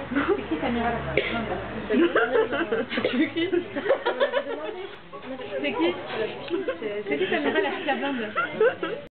C'est qui Samira là? C'est qui? C'est qui Samira la super blonde?